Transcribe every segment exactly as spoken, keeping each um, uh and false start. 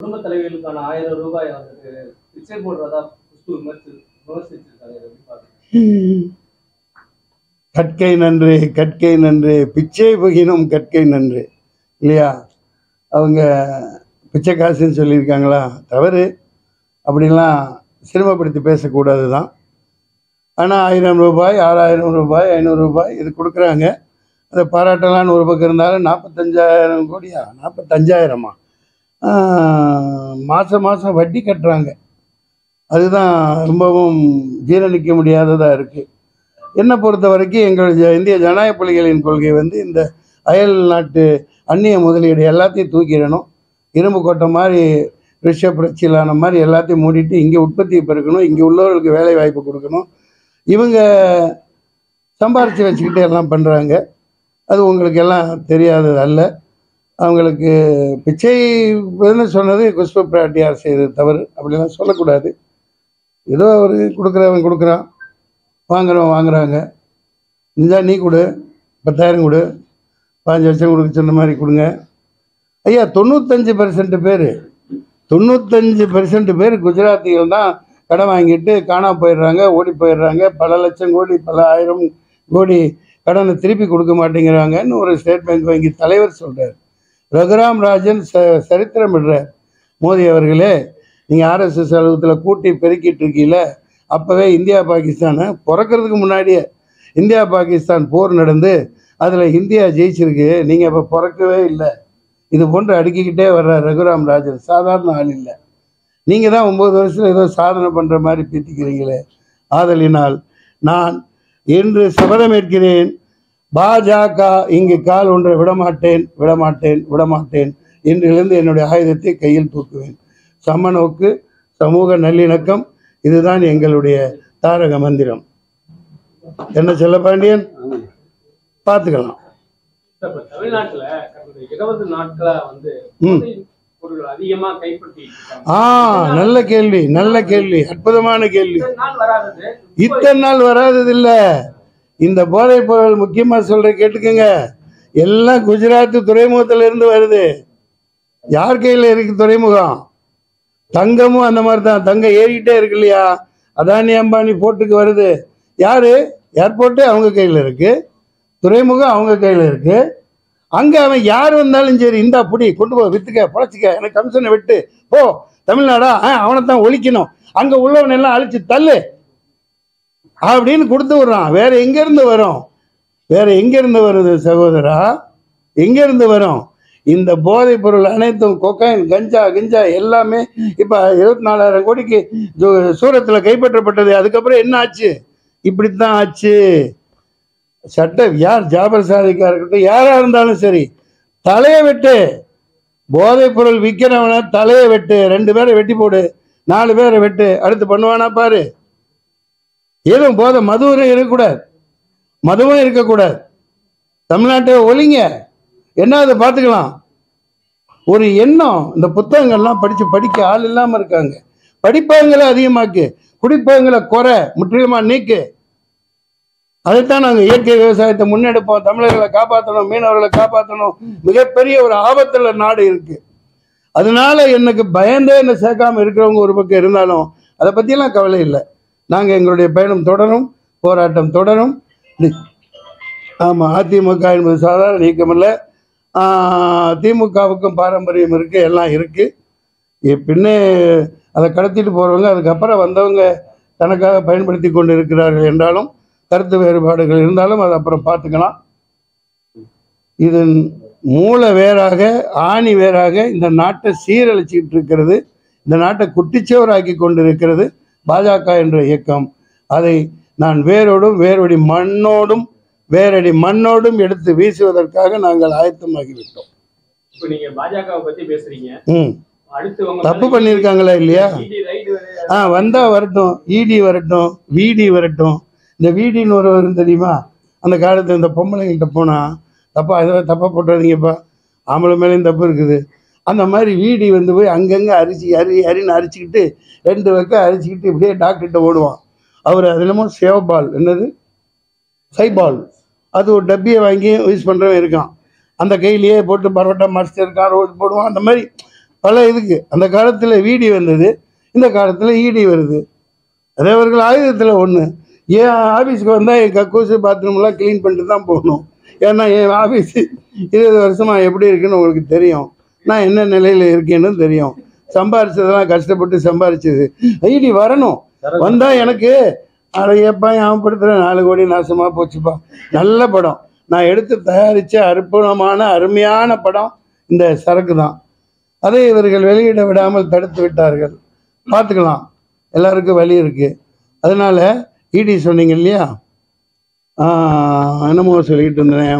குடும்ப தலைவிகளுக்கான ஆயிரம் ரூபாய் வந்துட்டு பிச்சை போடுறதா குஷ்பு விமர்சி விமர்சிச்சிருக்காங்க. இதை எப்படி பாக்குறீங்க? கற்கை நன்று கற்கை நன்று பிச்சை புகினும் கற்கை நன்று இல்லையா? அவங்க பிச்சை காசுன்னு சொல்லியிருக்காங்களா? தவறு. அப்படிலாம் சிரமப்படுத்தி பேசக்கூடாது தான். ஆனால் ஆயிரம் ரூபாய் ஆறாயிரம் ரூபாய் ஐநூறு ரூபாய் இது கொடுக்குறாங்க. அதை பாராட்டலான்னு ஒரு பக்கம் இருந்தாலும் நாற்பத்தஞ்சாயிரம் கோடியா நாற்பத்தஞ்சாயிரமா மாதம் மாதம் வட்டி கட்டுறாங்க. அதுதான் ரொம்பவும் ஜீரணிக்க முடியாததாக இருக்குது. என்னை பொறுத்த வரைக்கும் எங்களுடைய இந்திய ஜனநாயக புலிகளின் கொள்கை வந்து இந்த அயல் நாட்டு அந்நிய முதலீடு எல்லாத்தையும் தூக்கிடணும். இரும்பு கோட்டை மாதிரி ரிஷ பிரச்சிலான மாதிரி எல்லாத்தையும் மூடிட்டு இங்கே உற்பத்தியை பெருக்கணும், இங்கே உள்ளவர்களுக்கு வேலை வாய்ப்பு கொடுக்கணும். இவங்க சம்பாரித்து வச்சுக்கிட்டு எல்லாம் பண்ணுறாங்க. அது உங்களுக்கு எல்லாம் தெரியாதது அல்ல. அவங்களுக்கு பிச்சை சொன்னது குஷ்பு பிராட்டியார் செய்தது தவறு. அப்படிலாம் சொல்லக்கூடாது. ஏதோ அவர் கொடுக்குறவன் கொடுக்குறான், வாங்குறவன் வாங்குறாங்க. இந்தா நீ கொடு, பத்தாயிரம் கொடு, பாஞ்சு லட்சம் கொடுக்க சொன்ன மாதிரி கொடுங்க. ஐயா தொண்ணூத்தஞ்சு பர்சன்ட் பேர் தொண்ணூத்தஞ்சு பர்சன்ட் பேர் குஜராத்திகள் தான் கடன் வாங்கிட்டு காணா போயிடுறாங்க, ஓடி போயிடுறாங்க. பல லட்சம் கோடி பல ஆயிரம் கோடி கடனை திருப்பி கொடுக்க மாட்டேங்கிறாங்கன்னு ஒரு ஸ்டேட் பேங்க் வங்கி தலைவர் சொல்கிறார். ரகுராம் ராஜன் ச சரித்திரம் விடுறார். மோடி அவர்களே, நீங்கள் ஆர்எஸ்எஸ் அலுவலகத்தில் கூட்டி பெருக்கிட்டு இருக்கீங்கள, அப்போவே இந்தியா பாகிஸ்தானை பிறக்கிறதுக்கு முன்னாடியே இந்தியா பாகிஸ்தான் போர் நடந்து அதில் இந்தியா ஜெயிச்சிருக்கு. நீங்கள் இப்போ பிறக்கவே இல்லை. இது போன்று அடுக்கிக்கிட்டே வர்ற ரகுராம் ராஜன் சாதாரண ஆள் இல்லை. நீங்கள் தான் ஒம்பது வருஷத்தில் ஏதோ சாதனை பண்ணுற மாதிரி பேத்திக்கிறீங்களே. ஆதலினால் நான் என்று சபதமேற்கிறேன், பாஜக இங்கு கால் ஒன்றை விடமாட்டேன் விடமாட்டேன் விடமாட்டேன் என்றிலிருந்து என்னுடைய ஆயுதத்தை கையில் தூக்குவேன். சமநோக்கு, சமூக நல்லிணக்கம், இதுதான் எங்களுடைய தாரக மந்திரம். என்ன செல்லப்பாண்டியன் பார்த்துக்கலாம். தமிழ்நாட்டுல இருபது நாட்களா வந்து அதிகமா கைப்பற்றி. ஆ நல்ல கேள்வி, நல்ல கேள்வி, அற்புதமான கேள்வி. இத்தனை நாள் வராதது இல்ல. இந்த போதைப் பொருள் முக்கியமா சொல்ற கேட்டுக்கங்க, எல்லாம் குஜராத் துறைமுகத்துல இருந்து வருது. யார் கையில இருக்கு துறைமுகம்? தங்கமும் அந்த மாதிரி தான். தங்கம் ஏறிக்கிட்டே இருக்கு இல்லையா? அதானி அம்பானி போட்டுக்கு வருது. யாரு? ஏர்போர்ட்டு அவங்க கையில் இருக்கு, துறைமுகம் அவங்க கையில் இருக்கு. அங்கே அவன் யார் வந்தாலும் சரி, இந்தா புடி, கொண்டு போ, வித்துக்க, பொழைச்சிக்க, எனக்கு கமிஷனை விட்டு போ, தமிழ்நாடா அவனை தான் ஒழிக்கணும், அங்கே உள்ளவன் எல்லாம் அழிச்சு தள்ளு அப்படின்னு கொடுத்து விடுறான். வேற எங்கேருந்து வரும்? வேற எங்கேருந்து வருது சகோதரா? எங்கேருந்து வரும்? இந்த போதைப் பொருள் அனைத்தும் கொக்கைன், கஞ்சா கிஞ்சா எல்லாமே இப்போ இருபத்தி நாலாயிரம் கோடிக்கு சூரத்தில் கைப்பற்றப்பட்டது. அதுக்கப்புறம் என்ன ஆச்சு? இப்படித்தான் ஆச்சு. சட்டம் யார் ஜாபர் சாதிக்கா இருக்கட்டும், யாராக இருந்தாலும் சரி, தலையை வெட்டு. போதைப் பொருள் விற்கிறவன தலையை வெட்டு. ரெண்டு பேரை வெட்டி போடு, நாலு பேரை வெட்டு. அடுத்து பண்ணுவானா பாரு. ஏதும் போதை மதுவும் இருக்கக்கூடாது, மதுவும் இருக்கக்கூடாது. தமிழ்நாட்டை ஒழிங்க, என்ன அதை பார்த்துக்கலாம். ஒரு எண்ணம். இந்த புத்தகங்கள்லாம் படித்து படிக்க ஆள் இல்லாமல் இருக்காங்க. படிப்பவங்களை அதிகமாக்கு, குடிப்பவங்களை குறை, முற்றிலுமாக நீக்கு. அதைத்தான் நாங்கள் இயற்கை விவசாயத்தை முன்னெடுப்போம். தமிழர்களை காப்பாற்றணும், மீனவர்களை காப்பாற்றணும். மிகப்பெரிய ஒரு ஆபத்துல நாடு இருக்கு. அதனால எனக்கு பயந்தே என்ன சேர்க்காம இருக்கிறவங்க ஒரு பக்கம் இருந்தாலும் அதை பற்றியெல்லாம் கவலை இல்லை. நாங்கள் எங்களுடைய பயணம் தொடரும், போராட்டம் தொடரும். ஆமாம், அதிமுக என்பது சாதாரண நீக்கமில்லை. திமுகவுக்கும் பாரம்பரியம் இருக்குது, எல்லாம் இருக்குது. பின்னே அதை கடத்திட்டு போகிறவங்க அதுக்கப்புறம் வந்தவங்க தனக்காக பயன்படுத்தி கொண்டு இருக்கிறார்கள் என்றாலும், கருத்து வேறுபாடுகள் இருந்தாலும் அது அப்புறம் பார்த்துக்கலாம். இதன் மூல வேறாக, ஆணி வேறாக இந்த நாட்டை சீரழிச்சிக்கிட்டு இருக்கிறது, இந்த நாட்டை குட்டிச்சோராக்கி கொண்டு இருக்கிறது பாஜக என்ற இயக்கம். அதை நான் வேரோடும் வேரோடி மண்ணோடும் வேரடி மண்ணோடும் எடுத்து வீசுவதற்காக நாங்கள் ஆயத்தமாகிவிட்டோம். இப்போ நீங்க பாஜகவை பத்தி பேசுறீங்க. ம் தப்பு பண்ணியிருக்காங்களா இல்லையா? ஆ வந்தா வரட்டும், இடி வரட்டும், விடி வரட்டும். இந்த வீடின்னு ஒரு வரும் தெரியுமா? அந்த காலத்தில் இந்த பொம்பளைங்கள்ட்ட போனால், தப்பா ஏதோ தப்பாக போட்டுறாதீங்கப்பா, ஆம்பளை மேலேயும் தப்பு இருக்குது. அந்த மாதிரி வீடி வந்து போய் அங்கங்கே அரிசி அரி அரின்னு அரிச்சிக்கிட்டு ரெண்டு பக்கம் அரிச்சிக்கிட்டு இப்படியே டாக்டர்கிட்ட ஓடுவான். அவர் அது என்னமோ சேவபால், என்னது சைபால், அது ஒரு டப்பியை வாங்கி யூஸ் பண்ணுறவன் இருக்கான். அந்த கையிலேயே போட்டு பரோட்டா மாஸ்டர் இருக்கான், ரோடு போடுவான். அந்த மாதிரி பல இதுக்கு. அந்த காலத்தில் வீடி வந்தது, இந்த காலத்தில் ஈடி வருது. அதேவர்கள் ஆயுதத்தில் ஒன்று. என் ஆஃபீஸுக்கு வந்தால் என் கக்கூசு பாத்ரூம்லாம் க்ளீன் பண்ணிட்டு தான் போகணும். ஏன்னா என் ஆஃபீஸு இருபது வருஷமாக எப்படி இருக்குன்னு உங்களுக்கு தெரியும். நான் என்ன நிலையில் இருக்கேன்னு தெரியும். சம்பாரிச்சதெல்லாம் கஷ்டப்பட்டு சம்பாரிச்சது. ஈடி வரணும். வந்தால் எனக்கு அடையப்பா ஞாபகப்படுத்துகிற நாலு கோடி நாசமாக போச்சுப்பா. நல்ல படம் நான் எடுத்து தயாரித்த அற்புதமான அருமையான படம் இந்த சரக்கு தான். அதை இவர்கள் வெளியிட விடாமல் தடுத்து விட்டார்கள். பார்த்துக்கலாம், எல்லாருக்கும் வழி இருக்குது. அதனால் ஈடி சொன்னீங்க இல்லையா, என்னமோ சொல்லிக்கிட்டு இருந்தேன்.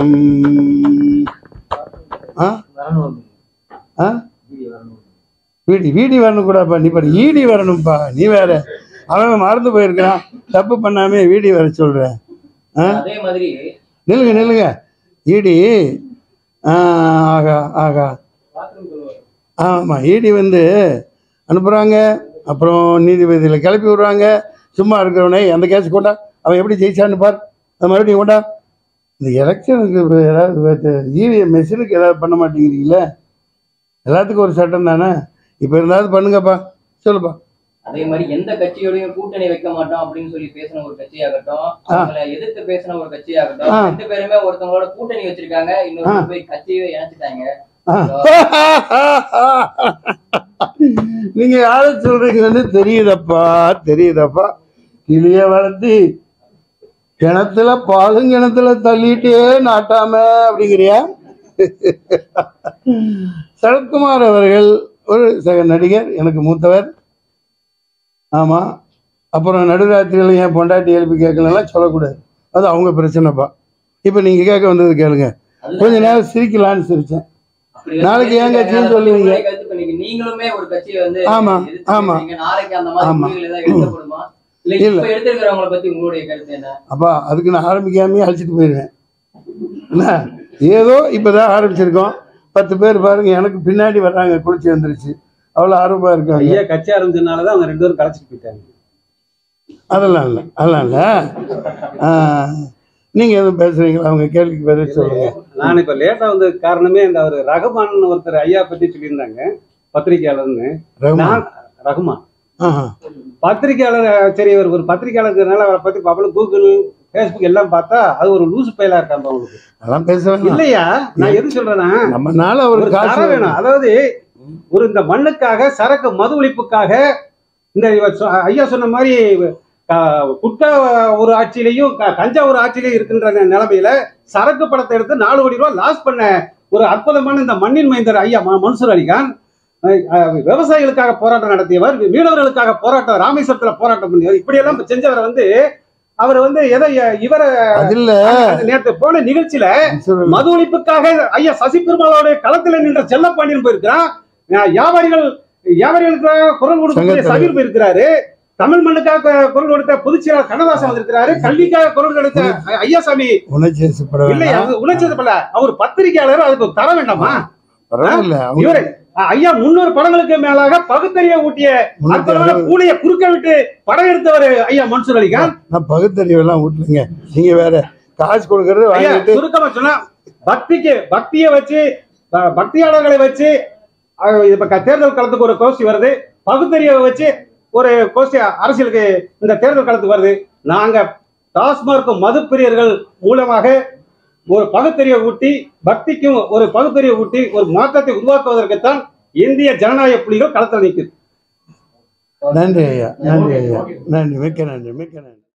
ஆ ஆ வீடி வீடி வரணும் கூடப்பா. நீ பாரு ஈடி வரணும்ப்பா. நீ வேற அவன் மறந்து போயிருக்கிறான். தப்பு பண்ணாமே வீடி வர சொல்கிறேன். ஆ நில்லுங்க நில்லுங்க. ஈடி ஆகா ஆகா ஆமாம், ஈடி வந்து அனுப்புகிறாங்க. அப்புறம் நீதிபதியில் கிளப்பி விட்றாங்க. சும்மா இருக்கிறவனே அந்த கேஸ் கொண்டா, அவன் எப்படி ஜெயிச்சான்னு பார், அது மறுபடியும் கொண்டா. இந்த எலெக்ஷனுக்கு ஏதாவது இவிஎம் மெஷினுக்கு ஏதாவது பண்ண மாட்டேங்கிறீங்களே? எல்லாத்துக்கும் ஒரு சட்டம் தானே. இப்போ இருந்தாவது பண்ணுங்கப்பா. சொல்லுப்பா. அதே மாதிரி எந்த கட்சியோடையும் கூட்டணி வைக்க மாட்டோம் அப்படின்னு சொல்லி பேசின ஒரு கட்சியாகட்டும், அவங்களை எதிர்த்து பேசின ஒரு கட்சியாகட்டும், ரெண்டு பேருமே ஒருத்தவங்களோட கூட்டணி வச்சிருக்காங்க, இன்னொரு போய் கட்சியை இணைச்சிட்டாங்க. நீங்க யார சொல்றீங்கன்னு தெரியுதப்பா தெரியுதப்பா. கிளிய வளர்த்தி கிணத்துல பாலும் கிணத்துல தள்ளிட்டே நாட்டாம அப்படிங்கிறியா? சரத்குமார் அவர்கள் ஒரு சக நடிகர், எனக்கு மூத்தவர். ஆமாம். அப்புறம் நடுராத்திரியில் ஏன் பொண்டாட்டி எழுப்பி கேட்கலாம் சொல்லக்கூடாது, அது அவங்க பிரச்சனைப்பா. இப்போ நீங்கள் கேட்க வந்தது கேளுங்க. கொஞ்ச நேரம் சிரிக்கலான்னு சிரித்தேன். நாளைக்கு ஏன் கட்சின்னு சொல்லுவீங்க? ஆமாம் ஆமாம் ஆமாம். அப்பா அதுக்கு நான் ஆரம்பிக்காமே அழைச்சிட்டு போயிடுவேன். என்ன ஏதோ இப்போதான் ஆரம்பிச்சிருக்கோம். பத்து பேர் பாருங்க எனக்கு பின்னாடி வர்றாங்க, குளிச்சு வந்துருச்சு. அவ்வளோ ஆர்வமா இருக்காங்க. ஐயா கட்சி ஆரம்பிச்சதுனாலதான் அவங்க ரெண்டு பேரும் கலைச்சிட்டு போயிட்டாங்க. அதெல்லாம் இல்லை அதெல்லாம் இல்லை. நீங்க எதுவும் பேசுறீங்களா? அவங்க கேள்விக்கு பதில் சொல்லுங்க. நான் இப்ப லேட்டா வந்த காரணமே இந்த ஒரு ரகுமான் ஒருத்தர் ஐயா பத்தி சொல்லியிருந்தாங்க, பத்திரிகையாளர்னு. ரகுமான் பத்திரிகையாளர். சரி, ஒரு ஒரு பத்திரிகையாளர்னால அவரை பத்தி பாப்போம். கூகுள் பேஸ்புக் எல்லாம் பார்த்தா அது ஒரு லூசு பயிலா இருக்காங்க அவங்களுக்கு. அதெல்லாம் பேசுவாங்க இல்லையா? நான் எது சொல்றேன்னா, நம்மனால ஒரு காசு வேணும். அதாவது ஒரு இந்த மண்ணுக்காக, சரக்கு மது ஒழிப்புக்காக, இந்த ஐயா சொன்ன மாதிரி குட்டா ஒரு ஆட்சியிலையும் கஞ்சா ஒரு ஆட்சியிலையும் இருக்கின்ற நிலைமையில சரக்கு படத்தை எடுத்து நாலு கோடி ரூபாய் லாஸ் பண்ண ஒரு அற்புதமான இந்த மண்ணின் மைந்தர் ஐயா மன்சூர் அலிகான், விவசாயிகளுக்காக போராட்டம் நடத்தியவர், மீனவர்களுக்காக போராட்டம், ராமேஸ்வரத்துல போராட்டம் பண்ணியவர், இப்படியெல்லாம் செஞ்சவரை வந்து அவர் வந்து எதை இவரை நேற்று போன நிகழ்ச்சியில மது ஒழிப்புக்காக ஐயா சசி பெருமாளோட களத்துல நின்ற செல்லப்பாண்டியன் போயிருக்கிறான். வியாபாரிகள் வியாபாரிகளுக்காக குரல் கொடுக்க சபீர் போயிருக்கிறாரு. தமிழ் மண்ணுக்காக குரல் கொடுத்த பொதுச்செயலாளர் கண்ணதாசன் வந்திருக்கிறாரு. கல்விக்காக குரல் கொடுத்த ஐயாசாமி இல்லையா உணர்ச்சிப்படல. அவர் பத்திரிகையாளர், அதுக்கு தர வேண்டாமா? இவரு ஐயா முன்னூறு படங்களுக்கு மேலாக பகுத்தறிவை ஊட்டிய பூனைய குறுக்க விட்டு படம் எடுத்தவர் ஐயா மன்சூர் அலிகான். பகுத்தறிவு எல்லாம் ஊட்டலங்க, நீங்க வேற காசு கொடுக்கறது. சுருக்கமா சொன்னா பக்திக்கு பக்தியை வச்சு, பக்தியாளர்களை வச்சு இப்ப தேர்தல் களத்துக்கு ஒரு கோஷ்டி வருது, பகுத்தறிவை வச்சு ஒரு கோஷ்டி அரசியலுக்கு இந்த தேர்தல் களத்துக்கு வருது. நாங்க டாஸ்மார்க் மது பிரியர்கள் மூலமாக ஒரு பகுத்தறிவை ஊட்டி, பக்திக்கும் ஒரு பகுத்தறிவை ஊட்டி ஒரு மாற்றத்தை உருவாக்குவதற்குத்தான் இந்திய ஜனநாயக புலிகள் களத்தில் நிற்குது. நன்றி ஐயா, நன்றி ஐயா, நன்றி, மிக்க நன்றி, மிக்க நன்றி.